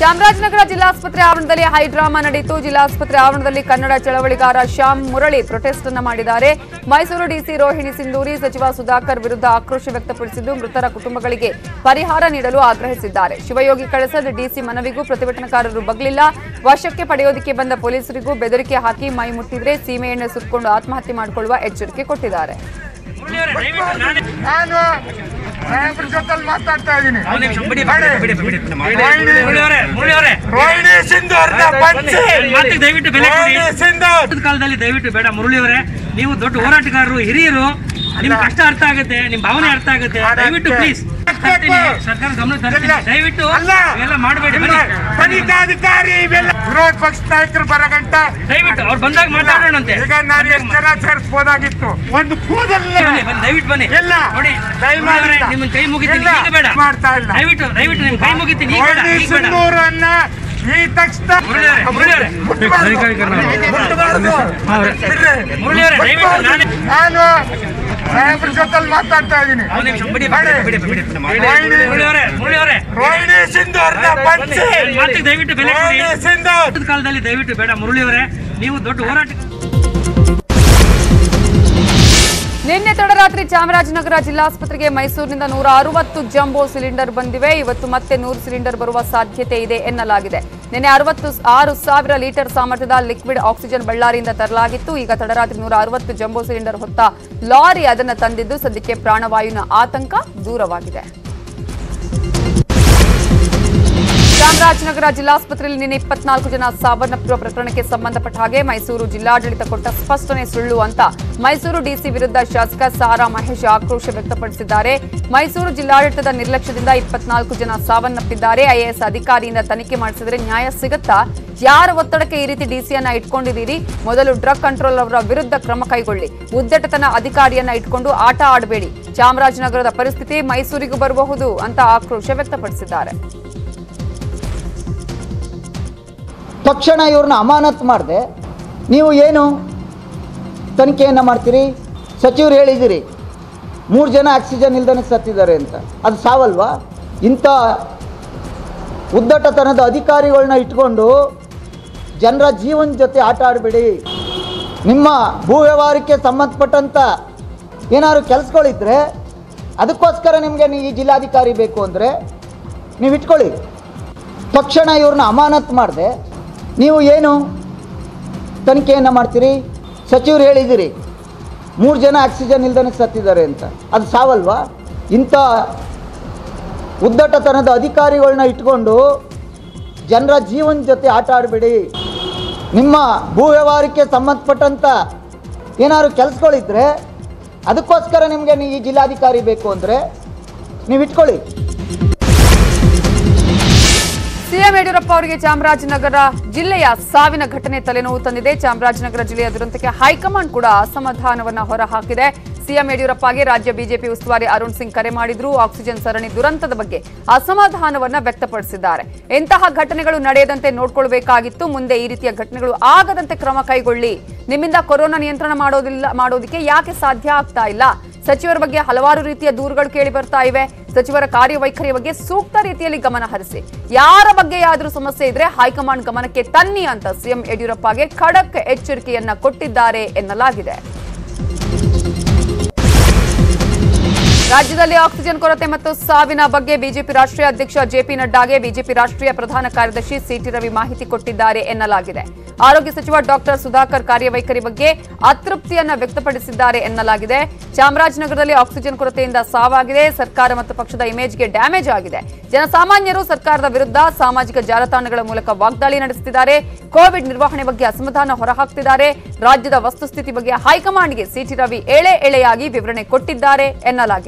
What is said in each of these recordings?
ಚಾಮರಾಜನಗರ ಜಿಲ್ಲಾಸ್ಪತ್ರೆ ಆವರಣದಲ್ಲಿ ಹೈಡ್ರಾಮಾ ನಡೆಯಿತು. ಜಿಲ್ಲಾಸ್ಪತ್ರೆ ಆವರಣದಲ್ಲಿ ಕನ್ನಡ ಚಳವಳಿಗಾರ ಶ್ಯಾಮ್ ಮುರಳಿ ಪ್ರೊಟೆಸ್ಟ್ ಅನ್ನು ಮಾಡಿದ್ದಾರೆ. ಮೈಸೂರು ಡಿಸಿ ರೋಹಿಣಿ ಸಿಂಧೂರಿ ಸಚಿವ ಸುಧಾಕರ್ ವಿರುದ್ಧ ಆಕ್ರೋಶ ವ್ಯಕ್ತಪಡಿಸಿದ್ದು ಮೃತರ ಕುಟುಂಬಗಳಿಗೆ ಪರಿಹಾರ ನೀಡಲು ಆಗ್ರಹಿಸಿದ್ದಾರೆ. ಶಿವಯೋಗಿ ಕಳಸದ ಡಿಸಿ ಮನವಿಗೂ ಪ್ರತಿಭಟನಾಕಾರರು ಬಗ್ಲಿಲ್ಲ. ವಶಕ್ಕೆ ಪಡೆಯೋದಕ್ಕೆ ಬಂದ ಪೊಲೀಸರಿಗೂ ಬೆದರಿಕೆ ಹಾಕಿ ಮೈ ಮುಟ್ಟಿದ್ರೆ ಸೀಮೆ ಎಣ್ಣೆ ಸುತ್ತಕೊಂಡು ಆತ್ಮಹತ್ಯೆ ಮಾಡಿಕೊಳ್ಳುವ ಎಚ್ಚರಿಕೆ ಕೊಟ್ಟಿದ್ದಾರೆ. ಮಾತಾಡ್ತಾ ಇದ್ದೀನಿ. ಕಾಲದಲ್ಲಿ ದಯವಿಟ್ಟು ಬೇಡ ಮುರಳಿ ಅವರೇ, ನೀವು ದೊಡ್ಡ ಹೋರಾಟಗಾರರು, ಹಿರಿಯರು, ನಿಮ್ ಕಷ್ಟ ಅರ್ಥ ಆಗುತ್ತೆ, ನಿಮ್ ಭಾವನೆ ಅರ್ಥ ಆಗುತ್ತೆ. ದಯವಿಟ್ಟು ಪ್ಲೀಸ್ ಸರ್ಕಾರ ಗಮನ ತರ್ತೀನಿ. ದಯವಿಟ್ಟು ಎಲ್ಲ ಮಾಡಬೇಡಿ. ಅಧಿಕಾರಿ ವಿರೋಧ ಪಕ್ಷ ನಾಯಕರು ಬರಗಂಟ ದಯವಿಟ್ಟು ಅವ್ರು ಬಂದಾಗ ಮಾತಾಡೋಣಂತೆ. ಈಗ ನಾನು ಎಷ್ಟು ಜನ ಸೇರಿಸಬಹುದಾಗಿತ್ತು. ಒಂದು ಕೂದಲ್ಲ ದಯವಿಟ್ಟು ಬನ್ನಿ. ಎಲ್ಲ ನೋಡಿ ನಿಮ್ಮನ್ನ ಕೈ ಮುಗಿತೀನಿ. ಈಗ ಬೇಡ ಮಾಡ್ತಾ ಇಲ್ಲ. ದಯವಿಟ್ಟು ನಿಮ್ ಕೈ ಮುಗಿತೀನಿ. ಸಿಂಧೂರನ್ನ ಈ ತಕ್ಷಣ ನಾನು ಸಾಹೇಬ್ರ ಜೊತೆಲಿ ಮಾತಾಡ್ತಾ ಇದ್ದೀನಿ. ರೋಹಿಣಿ ಸಿಂಧೂರ್ನ ದಯವಿಟ್ಟು ಕಾಲದಲ್ಲಿ ದಯವಿಟ್ಟು ಬೇಡ ಮುರಳಿ ಅವರೇ, ನೀವು ದೊಡ್ಡ ಹೋರಾಟ. ನಿನ್ನೆ ತಡರಾತ್ರಿ ಚಾಮರಾಜನಗರ ಜಿಲ್ಲಾಸ್ಪತ್ರೆಗೆ ಮೈಸೂರಿನಿಂದ 160 ಜಂಬೋ ಸಿಲಿಂಡರ್ ಬಂದಿವೆ. ಇವತ್ತು ಮತ್ತೆ 100 ಸಿಲಿಂಡರ್ ಬರುವ ಸಾಧ್ಯತೆ ಇದೆ ಎನ್ನಲಾಗಿದೆ. ನಿನ್ನೆ 66,000 ಲೀಟರ್ ಸಾಮರ್ಥ್ಯದ ಲಿಕ್ವಿಡ್ ಆಕ್ಸಿಜನ್ ಬಳ್ಳಾರಿಯಿಂದ ತರಲಾಗಿತ್ತು. ಈಗ ತಡರಾತ್ರಿ 160 ಜಂಬೋ ಸಿಲಿಂಡರ್ ಹೊತ್ತ ಲಾರಿ ಅದನ್ನು ತಂದಿದ್ದು ಸದ್ಯಕ್ಕೆ ಪ್ರಾಣವಾಯುವಿನ ಆತಂಕ ದೂರವಾಗಿದೆ. ಚಾಮರಾಜನಗರ ಜಿಲ್ಲಾಸ್ಪತ್ರೆಯಲ್ಲಿ ನಿನ್ನೆ 24 ಜನ ಸಾವನ್ನಪ್ಪಿರುವ ಪ್ರಕರಣಕ್ಕೆ ಸಂಬಂಧಪಟ್ಟ ಹಾಗೆ ಮೈಸೂರು ಜಿಲ್ಲಾಡಳಿತ ಕೊಟ್ಟ ಸ್ಪಷ್ಟನೆ ಸುಳ್ಳು ಅಂತ ಮೈಸೂರು ಡಿಸಿ ವಿರುದ್ಧ ಶಾಸಕ ಸಾರಾ ಮಹೇಶ್ ಆಕ್ರೋಶ ವ್ಯಕ್ತಪಡಿಸಿದ್ದಾರೆ. ಮೈಸೂರು ಜಿಲ್ಲಾಡಳಿತದ ನಿರ್ಲಕ್ಷ್ಯದಿಂದ 24 ಜನ ಸಾವನ್ನಪ್ಪಿದ್ದಾರೆ. ಐಎಎಸ್ ಅಧಿಕಾರಿಯಿಂದ ತನಿಖೆ ಮಾಡಿಸಿದ್ರೆ ನ್ಯಾಯ ಸಿಗುತ್ತಾ? ಯಾರ ಒತ್ತಡಕ್ಕೆ ಈ ರೀತಿ ಡಿಸಿಯನ್ನ ಇಟ್ಕೊಂಡಿದ್ದೀರಿ? ಮೊದಲು ಡ್ರಗ್ ಕಂಟ್ರೋಲ್ ಅವರ ವಿರುದ್ಧ ಕ್ರಮ ಕೈಗೊಳ್ಳಿ. ಉದ್ದಟತನ ಅಧಿಕಾರಿಯನ್ನ ಇಟ್ಕೊಂಡು ಆಟ ಆಡಬೇಡಿ. ಚಾಮರಾಜನಗರದ ಪರಿಸ್ಥಿತಿ ಮೈಸೂರಿಗೂ ಬರಬಹುದು ಅಂತ ಆಕ್ರೋಶ ವ್ಯಕ್ತಪಡಿಸಿದ್ದಾರೆ. ತಕ್ಷಣ ಇವ್ರನ್ನ ಅಮಾನತ್ ಮಾಡಿದೆ ನೀವು ಏನು ತನಿಖೆಯನ್ನು ಮಾಡ್ತೀರಿ? ಸಚಿವರು ಹೇಳಿದಿರಿ 3 ಜನ ಆಕ್ಸಿಜನ್ ಇಲ್ದೇ ಸತ್ತಿದ್ದಾರೆ ಅಂತ. ಅದು ಸಾವಲ್ವಾ? ಇಂಥ ಉದ್ದಟತನದ ಅಧಿಕಾರಿಗಳನ್ನ ಇಟ್ಕೊಂಡು ಜನರ ಜೀವನ ಜೊತೆ ಆಟ ಆಡಬೇಡಿ. ನಿಮ್ಮ ಭೂ ವ್ಯವಹಾರಕ್ಕೆ ಸಂಬಂಧಪಟ್ಟಂಥ ಏನಾದ್ರು ಕೆಲಸಗಳಿದ್ರೆ ಅದಕ್ಕೋಸ್ಕರ ನಿಮಗೆ ಈ ಜಿಲ್ಲಾಧಿಕಾರಿ ಬೇಕು ಅಂದರೆ ನೀವು ಇಟ್ಕೊಳ್ಳಿ. ತಕ್ಷಣ ಇವ್ರನ್ನ ಅಮಾನತ್ ಮಾಡಿದೆ ನೀವು ಏನು ತನಿಖೆಯನ್ನು ಮಾಡ್ತೀರಿ? ಸಚಿವರು ಹೇಳಿದಿರಿ 3 ಜನ ಆಕ್ಸಿಜನ್ ಇಲ್ದೇ ಸತ್ತಿದ್ದಾರೆ ಅಂತ. ಅದು ಸಾವಲ್ವಾ? ಇಂಥ ಉದ್ದಟತನದ ಅಧಿಕಾರಿಗಳನ್ನ ಇಟ್ಕೊಂಡು ಜನರ ಜೀವನ ಜೊತೆ ಆಟ ಆಡಬೇಡಿ. ನಿಮ್ಮ ಭೂ ವ್ಯವಹಾರಕ್ಕೆ ಸಂಬಂಧಪಟ್ಟಂಥ ಏನಾದ್ರು ಕೆಲಸಗಳಿದ್ರೆ ಅದಕ್ಕೋಸ್ಕರ ನಿಮಗೆ ಈ ಜಿಲ್ಲಾಧಿಕಾರಿ ಬೇಕು ಅಂದರೆ ನೀವು ಇಟ್ಕೊಳ್ಳಿ. ಸಿಎಂ ಯಡಿಯೂರಪ್ಪ ಅವರಿಗೆ ಚಾಮರಾಜನಗರ ಜಿಲ್ಲೆಯ ಸಾವಿನ ಘಟನೆ ತಲೆನೋವು ತಂದಿದೆ. ಚಾಮರಾಜನಗರ ಜಿಲ್ಲೆಯ ದುರಂತಕ್ಕೆ ಹೈಕಮಾಂಡ್ ಕೂಡ ಅಸಮಾಧಾನವನ್ನ ಹೊರಹಾಕಿದೆ. ಸಿಎಂ ಯಡಿಯೂರಪ್ಪಗೆ ರಾಜ್ಯ ಬಿಜೆಪಿ ಉಸ್ತುವಾರಿ ಅರುಣ್ ಸಿಂಗ್ ಕರೆ ಮಾಡಿದ್ರು. ಆಕ್ಸಿಜನ್ ಸರಣಿ ದುರಂತದ ಬಗ್ಗೆ ಅಸಮಾಧಾನವನ್ನ ವ್ಯಕ್ತಪಡಿಸಿದ್ದಾರೆ. ಇಂತಹ ಘಟನೆಗಳು ನಡೆಯದಂತೆ ನೋಡ್ಕೊಳ್ಬೇಕಾಗಿತ್ತು. ಮುಂದೆ ಈ ರೀತಿಯ ಘಟನೆಗಳು ಆಗದಂತೆ ಕ್ರಮ ಕೈಗೊಳ್ಳಿ. ನಿಮ್ಮಿಂದ ಕೊರೋನಾ ನಿಯಂತ್ರಣ ಮಾಡೋದಕ್ಕೆ ಯಾಕೆ ಸಾಧ್ಯ ಆಗ್ತಾ ಇಲ್ಲ? ಸಚಿವರ ಬಗ್ಗೆ ಹಲವಾರು ರೀತಿಯ ದೂರುಗಳು ಕೇಳಿ ಬರ್ತಾ ಇವೆ. ಸಚಿವರ ಕಾರ್ಯವೈಖರಿಯ ಬಗ್ಗೆ ಸೂಕ್ತ ರೀತಿಯಲ್ಲಿ ಗಮನ ಹರಿಸಿ. ಯಾರ ಬಗ್ಗೆ ಯಾದ್ರೂ ಸಮಸ್ಯೆ ಇದ್ರೆ ಹೈಕಮಾಂಡ್ ಗಮನಕ್ಕೆ ತನ್ನಿ ಅಂತ ಸಿಎಂ ಯಡಿಯೂರಪ್ಪಗೆ ಖಡಕ್ ಎಚ್ಚರಿಕೆಯನ್ನ ಕೊಟ್ಟಿದ್ದಾರೆ ಎನ್ನಲಾಗಿದೆ. ರಾಜ್ಯದಲ್ಲಿ ಆಕ್ಸಿಜನ್ ಕೊರತೆ ಮತ್ತು ಸಾವಿನ ಬಗ್ಗೆ ಬಿಜೆಪಿ ರಾಷ್ಟ್ರೀಯ ಅಧ್ಯಕ್ಷ ಜೆಪಿ ನಡ್ಡಾಗೆ ಬಿಜೆಪಿ ರಾಷ್ಟ್ರೀಯ ಪ್ರಧಾನ ಕಾರ್ಯದರ್ಶಿ ಸಿಟಿ ರವಿ ಮಾಹಿತಿ ಕೊಟ್ಟಿದ್ದಾರೆ ಎನ್ನಲಾಗಿದೆ. ಆರೋಗ್ಯ ಸಚಿವ ಡಾಕ್ಟರ್ ಸುಧಾಕರ್ ಕಾರ್ಯವೈಖರಿ ಬಗ್ಗೆ ಅತೃಪ್ತಿಯನ್ನ ವ್ಯಕ್ತಪಡಿಸಿದ್ದಾರೆ ಎನ್ನಲಾಗಿದೆ. ಚಾಮರಾಜನಗರದಲ್ಲಿ ಆಕ್ಸಿಜನ್ ಕೊರತೆಯಿಂದ ಸಾವಾಗಿದೆ. ಸರ್ಕಾರ ಮತ್ತು ಪಕ್ಷದ ಇಮೇಜ್ಗೆ ಡ್ಯಾಮೇಜ್ ಆಗಿದೆ. ಜನಸಾಮಾನ್ಯರು ಸರ್ಕಾರದ ವಿರುದ್ಧ ಸಾಮಾಜಿಕ ಜಾಲತಾಣಗಳ ಮೂಲಕ ವಾಗ್ದಾಳಿ ನಡೆಸುತ್ತಿದ್ದಾರೆ. ಕೋವಿಡ್ ನಿರ್ವಹಣೆ ಬಗ್ಗೆ ಅಸಮಾಧಾನ ಹೊರಹಾಕ್ತಿದ್ದಾರೆ. ರಾಜ್ಯದ ವಸ್ತುಸ್ಥಿತಿ ಬಗ್ಗೆ ಹೈಕಮಾಂಡ್ಗೆ ಸಿಟಿ ರವಿ ಎಳೆಯಾಗಿ ವಿವರಣೆ ಕೊಟ್ಟಿದ್ದಾರೆ ಎನ್ನಲಾಗಿದೆ.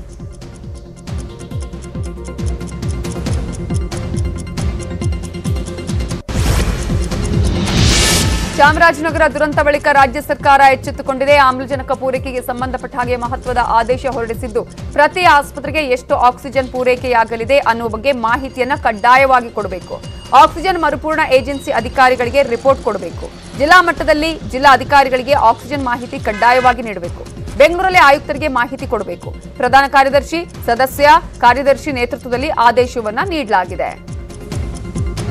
ಚಾಮರಾಜನಗರ ದುರಂತ ಬಳಿಕ ರಾಜ್ಯ ಸರ್ಕಾರ ಎಚ್ಚೆತ್ತುಕೊಂಡಿದೆ. ಆಮ್ಲಜನಕ ಪೂರೈಕೆಗೆ ಸಂಬಂಧಪಟ್ಟ ಹಾಗೆ ಮಹತ್ವದ ಆದೇಶ ಹೊರಡಿಸಿದ್ದು ಪ್ರತಿ ಆಸ್ಪತ್ರೆಗೆ ಎಷ್ಟು ಆಕ್ಸಿಜನ್ ಪೂರೈಕೆಯಾಗಲಿದೆ ಅನ್ನುವ ಬಗ್ಗೆ ಮಾಹಿತಿಯನ್ನ ಕಡ್ಡಾಯವಾಗಿ ಕೊಡಬೇಕು. ಆಕ್ಸಿಜನ್ ಮರುಪೂರ್ಣ ಏಜೆನ್ಸಿ ಅಧಿಕಾರಿಗಳಿಗೆ ರಿಪೋರ್ಟ್ ಕೊಡಬೇಕು. ಜಿಲ್ಲಾ ಮಟ್ಟದಲ್ಲಿ ಜಿಲ್ಲಾ ಅಧಿಕಾರಿಗಳಿಗೆ ಆಕ್ಸಿಜನ್ ಮಾಹಿತಿ ಕಡ್ಡಾಯವಾಗಿ ನೀಡಬೇಕು. ಬೆಂಗಳೂರಲ್ಲಿ ಆಯುಕ್ತರಿಗೆ ಮಾಹಿತಿ ಕೊಡಬೇಕು. ಪ್ರಧಾನ ಕಾರ್ಯದರ್ಶಿ, ಸದಸ್ಯ ಕಾರ್ಯದರ್ಶಿ ನೇತೃತ್ವದಲ್ಲಿ ಆದೇಶವನ್ನ ನೀಡಲಾಗಿದೆ.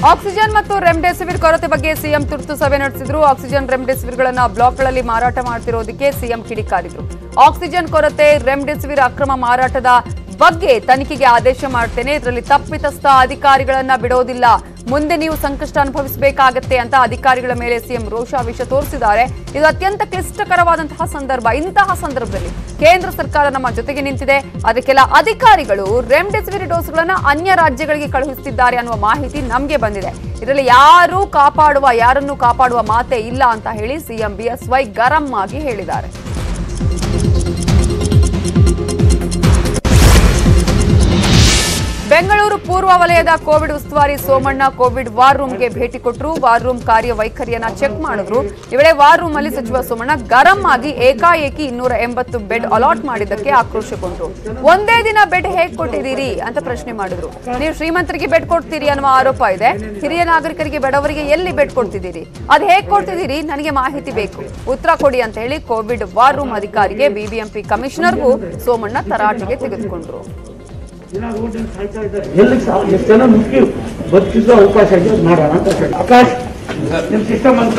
ಆಕ್ಸಿಜನ್ ಮತ್ತು ರೆಮ್ಡೆಸಿವಿರ್ ಕೊರತೆ ಬಗ್ಗೆ ಸಿಎಂ ತುರ್ತು ಸಭೆ ನಡೆಸಿದ್ರು. ಆಕ್ಸಿಜನ್ ರೆಮ್ಡೆಸಿವಿರ್ಗಳನ್ನ ಬ್ಲಾಕ್ಗಳಲ್ಲಿ ಮಾರಾಟ ಮಾಡ್ತಿರೋದಕ್ಕೆ ಸಿಎಂ ಕಿಡಿಕಾರಿದ್ರು. ಆಕ್ಸಿಜನ್ ಕೊರತೆ, ರೆಮ್ಡೆಸಿವಿರ್ ಅಕ್ರಮ ಮಾರಾಟದ ಬಗ್ಗೆ ತನಿಖೆಗೆ ಆದೇಶ ಮಾಡ್ತೇನೆ. ಇದರಲ್ಲಿ ತಪ್ಪಿತಸ್ಥ ಅಧಿಕಾರಿಗಳನ್ನ ಬಿಡೋದಿಲ್ಲ. ಮುಂದೆ ನೀವು ಸಂಕಷ್ಟ ಅನುಭವಿಸಬೇಕಾಗತ್ತೆ ಅಂತ ಅಧಿಕಾರಿಗಳ ಮೇಲೆ ಸಿಎಂ ರೋಷಾವೇಶ ತೋರಿಸಿದ್ದಾರೆ. ಇದು ಅತ್ಯಂತ ಕ್ಲಿಷ್ಟಕರವಾದಂತಹ ಸಂದರ್ಭ. ಇಂತಹ ಸಂದರ್ಭದಲ್ಲಿ ಕೇಂದ್ರ ಸರ್ಕಾರ ನಮ್ಮ ಜೊತೆಗೆ ನಿಂತಿದೆ. ಅದಕ್ಕೆಲ್ಲ ಅಧಿಕಾರಿಗಳು ರೆಮ್ಡೆಸಿವಿರ್ ಡೋಸ್ಗಳನ್ನ ಅನ್ಯ ರಾಜ್ಯಗಳಿಗೆ ಕಳುಹಿಸುತ್ತಿದ್ದಾರೆ ಅನ್ನುವ ಮಾಹಿತಿ ನಮಗೆ ಬಂದಿದೆ. ಇದರಲ್ಲಿ ಯಾರನ್ನು ಕಾಪಾಡುವ ಮಾತೇ ಇಲ್ಲ ಅಂತ ಹೇಳಿ ಸಿಎಂ ಬಿಎಸ್ವೈ ಗರಂ ಆಗಿ ಹೇಳಿದ್ದಾರೆ. ಬೆಂಗಳೂರು ಪೂರ್ವ ವಲಯದ ಕೋವಿಡ್ ಉಸ್ತುವಾರಿ ಸೋಮಣ್ಣ ಕೋವಿಡ್ ವಾರ್ ರೂಮ್ಗೆ ಭೇಟಿ ಕೊಟ್ಟರು. ವಾರ್ ರೂಮ್ ಕಾರ್ಯವೈಖರಿಯನ್ನ ಚೆಕ್ ಮಾಡಿದ್ರು. ಈ ವೇಳೆ ವಾರ್ ರೂಮ್ ಅಲ್ಲಿ ಸಚಿವ ಸೋಮಣ್ಣ ಗರಂ ಆಗಿ ಏಕಾಏಕಿ 280 ಬೆಡ್ ಅಲಾಟ್ ಮಾಡಿದ್ದಕ್ಕೆ ಆಕ್ರೋಶಗೊಂಡ್ರು. ಒಂದೇ ದಿನ ಬೆಡ್ ಹೇಗ್ ಕೊಟ್ಟಿದ್ದೀರಿ ಅಂತ ಪ್ರಶ್ನೆ ಮಾಡಿದ್ರು. ನೀವು ಶ್ರೀಮಂತರಿಗೆ ಬೆಡ್ ಕೊಡ್ತೀರಿ ಅನ್ನುವ ಆರೋಪ ಇದೆ. ಹಿರಿಯ ನಾಗರಿಕರಿಗೆ ಬಡವರಿಗೆ ಎಲ್ಲಿ ಬೆಡ್ ಕೊಡ್ತಿದ್ದೀರಿ? ಅದ್ ಹೇಗ್ ಕೊಡ್ತಿದ್ದೀರಿ? ನನಗೆ ಮಾಹಿತಿ ಬೇಕು, ಉತ್ತರ ಕೊಡಿ ಅಂತ ಹೇಳಿ ಕೋವಿಡ್ ವಾರ್ ರೂಮ್ ಅಧಿಕಾರಿಗೆ ಬಿಬಿಎಂಪಿ ಕಮಿಷನರ್ಗೂ ಸೋಮಣ್ಣ ತರಾಟೆಗೆ ತೆಗೆದುಕೊಂಡ್ರು. ಎಷ್ಟು ಜನ ಮುಖ್ಯ ಬದುಕಿಸುವ ಅವಕಾಶ ಇದೆ ಮಾಡೋಣ ಅಂತ ಹೇಳಿ. ಆಕಾಶ್ ನಿಮ್ಮ ಸಿಸ್ಟಮ್ ಅಂತ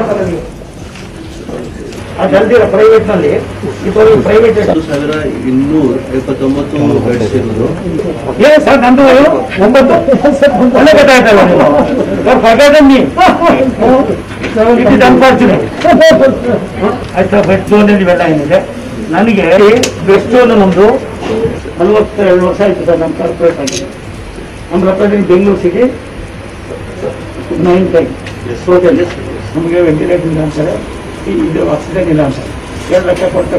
ಜಲ್ದಿರ ಪ್ರೈವೇಟ್ ನಲ್ಲಿ ಪ್ರೈವೇಟ್ 1279 ಬೆಡ್ಸ್ ಇರೋದು. ಏನು ಸರ್ ನಂದು 9 ಒಳ್ಳೆ ಗೊತ್ತಾಯ್ತಲ್ಲ ನೀವು ಆಯ್ತಾ. ಬೆಡ್ ಝೋನ್ ಇವೆಲ್ಲ ಏನಿದೆ ನನಗೆ ಬೆಸ್ಟ್ ಝೋನ್ ನಮ್ದು 42 ವರ್ಷ ಆಯ್ತು ಸರ್. ನಮ್ಮ ಕಾರ್ಪೊರೇಟ್ ಆಗಿದೆ. ನಮ್ಮ represent Bengaluru city 9 time total. ನಮಗೆ ವೆಂಟಿಲೇಟರ್ ಇಲ್ಲ ಅಂತಾರೆ, ಇದು ಆಕ್ಸಿಜನ್ ಇಲ್ಲ ಅಂತಾರೆ. 2 ಲಕ್ಷ ಕೊಟ್ಟ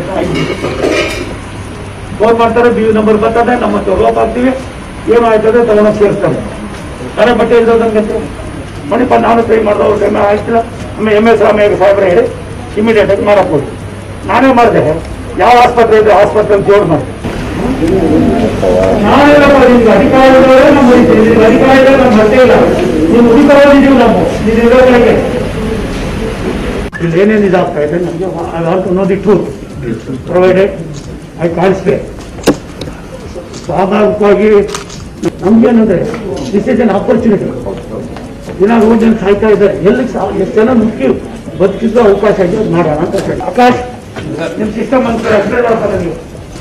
ಫೋನ್ ಮಾಡ್ತಾರೆ, ಬಿ ನಂಬರ್ ಬರ್ತದೆ, ನಮ್ಮ ರೋಪ್ ಹಾಕ್ತೀವಿ, ಏನು ಆಯ್ತದೆ ತಗೊಂಡು ಸೇರಿಸ್ತಾರೆ. ಅರೆ ಬಟ್ಟೆ ಇಲ್ದಂಗೆ ನೋಡಿಪ್ಪ, ನಾನು ಟ್ರೈ ಮಾಡಿದೆ, ಅವ್ರ ಟೈಮ್ ಆಯ್ತಿಲ್ಲ. ಆಮೇಲೆ MS ರಾಮಯ್ಯ ಸಾಹೇಬ್ರೆ ಹೇಳಿ ಇಮಿಡಿಯೇಟ್ ಆಗಿ ಮಾಡಬಹುದು. ನಾನೇ ಮಾಡಿದೆ. ಯಾವ ಆಸ್ಪತ್ರೆ ಇದೆ ಆಸ್ಪತ್ರೆ ಅಂತ ಜೋಡ್ ಮಾಡಿದೆ. ನಾನೆಲ್ಲಪ್ಪ ನಿಮ್ಗೆ ಅಧಿಕಾರಿಗಳೇ ನಮ್ಮ ಅಧಿಕಾರಿಗಳೇ ನಮ್ಮ ಬರ್ತೇ ಇಲ್ಲ. ನೀವು ಹುಡುಕಿ ನಾವು ಇರೋಗಳಿಗೆ ಇಲ್ಲಿ ಏನೇನು ಇದಾಗ್ತಾ ಇದೆ ನಮಗೆ I want to know the truth provided I ಕಾಣಿಸ್ತೆ. ಸ್ವಾಭಾವಿಕವಾಗಿ ನಮ್ಗೇನಂದ್ರೆ ದಿಸ್ ಇಸ್ ಅನ್ ಆಪರ್ಚುನಿಟಿ. ದಿನ ರೋಡ್ ಜನ ಸಾಯ್ತಾ ಇದ್ದಾರೆ. ಎಷ್ಟು ಜನ ಮುಖ್ಯ ಬದುಕಿಸುವ ಅವಕಾಶ ಇದೆ ಮಾಡೋಣ ಅಂತ ಹೇಳಿ. ಆಕಾಶ್ ನಿಮ್ಮ ಸಿಸ್ಟಮ್ ಅಂತ ನೀವು.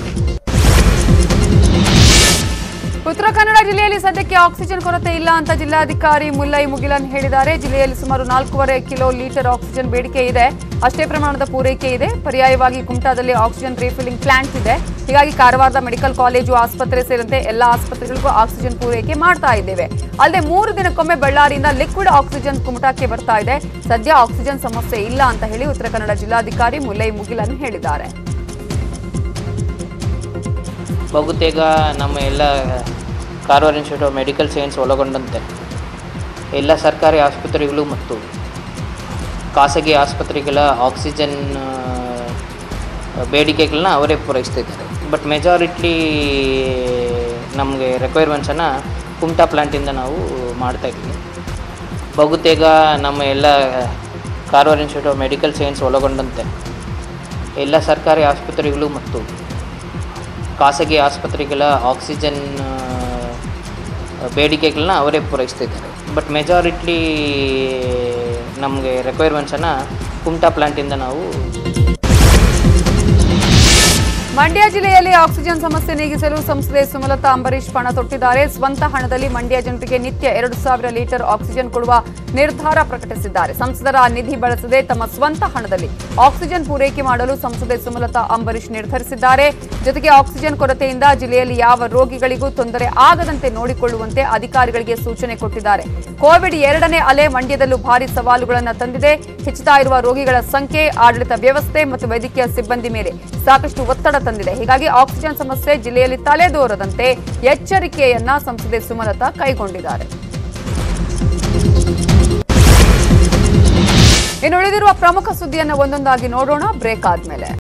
ಉತ್ತರ ಕನ್ನಡ ಜಿಲ್ಲೆಯಲ್ಲಿ ಸದ್ಯಕ್ಕೆ ಆಕ್ಸಿಜನ್ ಕೊರತೆ ಇಲ್ಲ ಅಂತ ಜಿಲ್ಲಾಧಿಕಾರಿ ಮುಲ್ಲೈ ಮುಗಿಲನ್ ಹೇಳಿದ್ದಾರೆ. ಜಿಲ್ಲೆಯಲ್ಲಿ ಸುಮಾರು 4.5 ಕಿಲೋ ಲೀಟರ್ ಆಕ್ಸಿಜನ್ ಬೇಡಿಕೆ ಇದೆ. ಅಷ್ಟೇ ಪ್ರಮಾಣದ ಪೂರೈಕೆ ಇದೆ. ಪರ್ಯಾಯವಾಗಿ ಕುಮಟಾದಲ್ಲಿ ಆಕ್ಸಿಜನ್ ರೀಫಿಲ್ಲಿಂಗ್ ಪ್ಲಾಂಟ್ ಇದೆ. ಹೀಗಾಗಿ ಕಾರವಾರದ ಮೆಡಿಕಲ್ ಕಾಲೇಜು ಆಸ್ಪತ್ರೆ ಸೇರಿದಂತೆ ಎಲ್ಲ ಆಸ್ಪತ್ರೆಗಳಿಗೂ ಆಕ್ಸಿಜನ್ ಪೂರೈಕೆ ಮಾಡ್ತಾ ಇದ್ದೇವೆ. ಅಲ್ಲದೆ 3 ದಿನಕ್ಕೊಮ್ಮೆ ಬಳ್ಳಾರಿಯಿಂದ ಲಿಕ್ವಿಡ್ ಆಕ್ಸಿಜನ್ ಕುಮಟಾಕ್ಕೆ ಬರ್ತಾ ಇದೆ. ಸದ್ಯ ಆಕ್ಸಿಜನ್ ಸಮಸ್ಯೆ ಇಲ್ಲ ಅಂತ ಹೇಳಿ ಉತ್ತರ ಕನ್ನಡ ಜಿಲ್ಲಾಧಿಕಾರಿ ಮುಲ್ಲೈ ಮುಗಿಲನ್ ಹೇಳಿದ್ದಾರೆ. ಬಹುತೇಕ ನಮ್ಮ ಎಲ್ಲ Karwar institute of medical science ಒಳಗೊಂಡಂತೆ ಎಲ್ಲ ಸರ್ಕಾರಿ ಆಸ್ಪತ್ರೆಗಳು ಮತ್ತು ಖಾಸಗಿ ಆಸ್ಪತ್ರೆಗಳ ಆಕ್ಸಿಜನ್ ಬೇಡಿಕೆಗಳನ್ನ ಅವರೇ ಪೂರೈಸ್ತಿದ್ದಾರೆ. ಬಟ್ ಮೆಜಾರಿಟಿ ನಮಗೆ ರಿಕ್ವೈರ್ಮೆಂಟ್ಸನ್ನು ಕುಮಟಾ ಪ್ಲಾಂಟಿಂದ ನಾವು ಮಾಡ್ತಾಯಿದ್ದೀವಿ. ಬಹುತೇಕ ನಮ್ಮ ಎಲ್ಲ Karwar institute of medical science ಒಳಗೊಂಡಂತೆ ಎಲ್ಲ ಸರ್ಕಾರಿ ಆಸ್ಪತ್ರೆಗಳು ಮತ್ತು ಖಾಸಗಿ ಆಸ್ಪತ್ರೆಗಳ ಆಕ್ಸಿಜನ್ ಬೇಡಿಕೆಗಳನ್ನ ಅವರೇ ಪೂರೈಸ್ತಿದ್ದಾರೆ. ಬಟ್ ಮೆಜಾರಿಟಿ ನಮಗೆ ರಿಕ್ವೈರ್ಮೆಂಟ್ಸನ್ನು ಕುಮಟಾ ಪ್ಲಾಂಟಿಂದ ನಾವು. ಮಂಡ್ಯ ಜಿಲ್ಲೆಯಲ್ಲಿ ಆಕ್ಸಿಜನ್ ಸಮಸ್ಯೆ ನೀಗಿಸಲು ಸಂಸದೆ ಸುಮಲತಾ ಅಂಬರೀಶ್ ಪಣ ತೊಟ್ಟಿದ್ದಾರೆ. ಸ್ವಂತ ಹಣದಲ್ಲಿ ಮಂಡ್ಯ ಜನರಿಗೆ ನಿತ್ಯ 2,000 ಲೀಟರ್ ಆಕ್ಸಿಜನ್ ಕೊಡುವ ನಿರ್ಧಾರ ಪ್ರಕಟಿಸಿದ್ದಾರೆ. ಸಂಸದರ ನಿಧಿ ಬಳಸದೆ ತಮ್ಮ ಸ್ವಂತ ಹಣದಲ್ಲಿ ಆಕ್ಸಿಜನ್ ಪೂರೈಕೆ ಮಾಡಲು ಸಂಸದೆ ಸುಮಲತಾ ಅಂಬರೀಶ್ ನಿರ್ಧರಿಸಿದ್ದಾರೆ. ಜೊತೆಗೆ ಆಕ್ಸಿಜನ್ ಕೊರತೆಯಿಂದ ಜಿಲ್ಲೆಯಲ್ಲಿ ಯಾವ ರೋಗಿಗಳಿಗೂ ತೊಂದರೆ ಆಗದಂತೆ ನೋಡಿಕೊಳ್ಳುವಂತೆ ಅಧಿಕಾರಿಗಳಿಗೆ ಸೂಚನೆ ಕೊಟ್ಟಿದ್ದಾರೆ. ಕೋವಿಡ್ 2ನೇ ಅಲೆ ಮಂಡ್ಯದಲ್ಲೂ ಭಾರಿ ಸವಾಲುಗಳನ್ನು ತಂದಿದೆ. ಹೆಚ್ಚುತ್ತಾ ಇರುವ ರೋಗಿಗಳ ಸಂಖ್ಯೆ, ಆಡಳಿತ ವ್ಯವಸ್ಥೆ ಮತ್ತು ವೈದ್ಯಕೀಯ ಸಿಬ್ಬಂದಿ ಮೇಲೆ ಸಾಕಷ್ಟು ಒತ್ತಡ ತಂದಿದೆ. ಹೀಗಾಗಿ ಆಕ್ಸಿಜನ್ ಸಮಸ್ಯೆ ಜಿಲ್ಲೆಯಲ್ಲಿ ತಲೆದೋರದಂತೆ ಎಚ್ಚರಿಕೆಯನ್ನ ಸಂಸದೆ ಸುಮಲತಾ ಕೈಗೊಂಡಿದ್ದಾರೆ. ಇನ್ನು ಉಳಿದಿರುವ ಪ್ರಮುಖ ಸುದ್ದಿಯನ್ನು ಒಂದೊಂದಾಗಿ ನೋಡೋಣ ಬ್ರೇಕ್ ಆದ್ಮೇಲೆ.